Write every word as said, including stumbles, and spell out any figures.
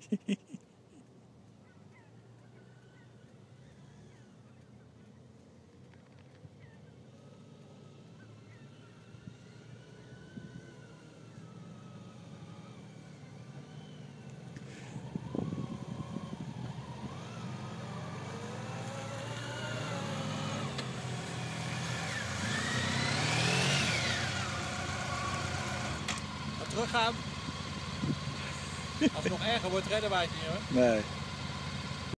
Teruggaan. Als het nog erger wordt, redden wij het niet hoor. Nee.